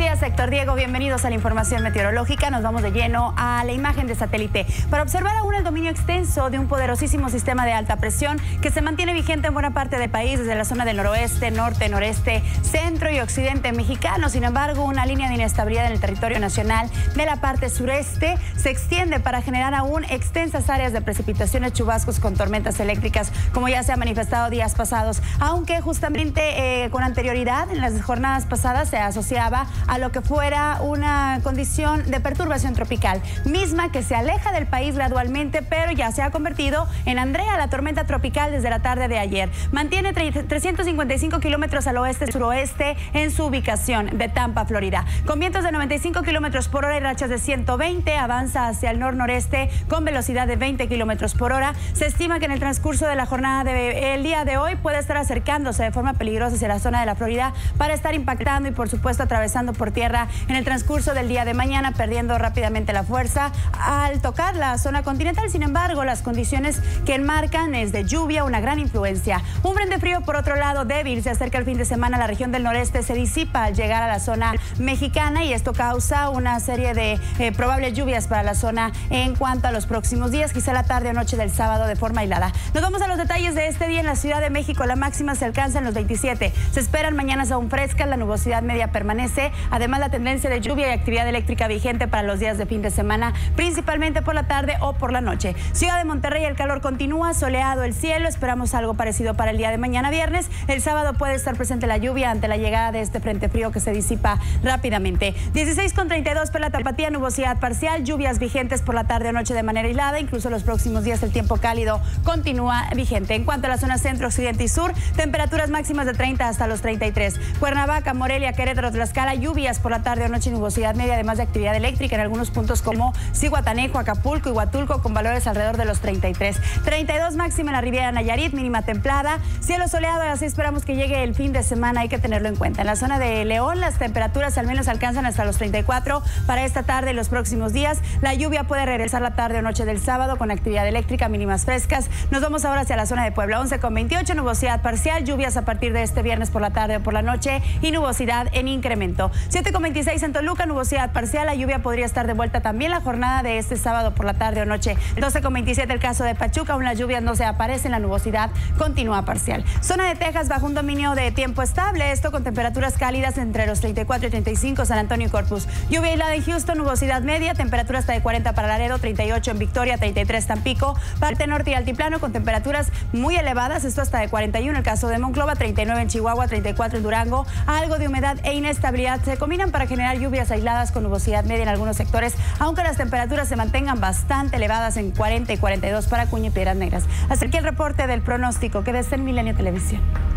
días, Héctor Diego. Bienvenidos a la información meteorológica. Nos vamos de lleno a la imagen de satélite para observar aún el dominio extenso de un poderosísimo sistema de alta presión que se mantiene vigente en buena parte del país, desde la zona del noroeste, norte, noreste, centro y occidente mexicano. Sin embargo, una línea de inestabilidad en el territorio nacional de la parte sureste se extiende para generar aún extensas áreas de precipitaciones, chubascos con tormentas eléctricas, como ya se ha manifestado días pasados, aunque justamente con anterioridad en las jornadas pasadas se asociaba a lo que fuera una condición de perturbación tropical, misma que se aleja del país gradualmente, pero ya se ha convertido en Andrea, la tormenta tropical, desde la tarde de ayer. Mantiene 355 kilómetros al oeste-suroeste en su ubicación de Tampa, Florida. Con vientos de 95 kilómetros por hora y rachas de 120, avanza hacia el nor-noreste con velocidad de 20 kilómetros por hora. Se estima que en el transcurso de la jornada del día de hoy puede estar acercándose de forma peligrosa hacia la zona de la Florida para estar impactando y, por supuesto, atravesando por tierra en el transcurso del día de mañana, perdiendo rápidamente la fuerza al tocar la zona continental. Sin embargo, las condiciones que enmarcan es de lluvia, una gran influencia. Un frente frío, por otro lado, débil, se acerca el fin de semana. La región del noreste se disipa al llegar a la zona mexicana y esto causa una serie de probables lluvias para la zona en cuanto a los próximos días, quizá la tarde o noche del sábado de forma aislada. Nos vamos a los detalles de este día en la Ciudad de México. La máxima se alcanza en los 27. Se esperan mañanas aún frescas, la nubosidad media permanece. Además, la tendencia de lluvia y actividad eléctrica vigente para los días de fin de semana, principalmente por la tarde o por la noche. Ciudad de Monterrey, el calor continúa, soleado el cielo. Esperamos algo parecido para el día de mañana viernes. El sábado puede estar presente la lluvia ante la llegada de este frente frío que se disipa rápidamente. 16,32 para la Tapatía, nubosidad parcial, lluvias vigentes por la tarde o noche de manera aislada. Incluso los próximos días el tiempo cálido continúa vigente. En cuanto a la zona centro, occidente y sur, temperaturas máximas de 30 hasta los 33. Cuernavaca, Morelia, Querétaro, Tlaxcala, lluvias por la tarde o noche, nubosidad media, además de actividad eléctrica en algunos puntos como Zihuatanejo, Acapulco y Huatulco, con valores alrededor de los 33. 32 máxima en la Riviera Nayarit, mínima templada, cielo soleado. Así esperamos que llegue el fin de semana, hay que tenerlo en cuenta. En la zona de León, las temperaturas al menos alcanzan hasta los 34 para esta tarde y los próximos días. La lluvia puede regresar la tarde o noche del sábado con actividad eléctrica, mínimas frescas. Nos vamos ahora hacia la zona de Puebla. 11,28, nubosidad parcial, lluvias a partir de este viernes por la tarde o por la noche y nubosidad en incremento. 7,26 en Toluca, nubosidad parcial. La lluvia podría estar de vuelta también la jornada de este sábado por la tarde o noche. 12,27 el caso de Pachuca, aún las lluvias no se aparecen, la nubosidad continúa parcial. Zona de Texas bajo un dominio de tiempo estable, esto con temperaturas cálidas entre los 34 y 35, San Antonio y Corpus. Lluvia aislada en Houston, nubosidad media, temperatura hasta de 40 para Laredo, 38 en Victoria, 33 Tampico, parte norte y altiplano con temperaturas muy elevadas, esto hasta de 41 el caso de Monclova, 39 en Chihuahua, 34 en Durango. Algo de humedad e inestabilidad se combinan para generar lluvias aisladas con nubosidad media en algunos sectores, aunque las temperaturas se mantengan bastante elevadas en 40 y 42 para Acuña y Piedras Negras. Hasta aquí el reporte del pronóstico. Quédese en Milenio Televisión.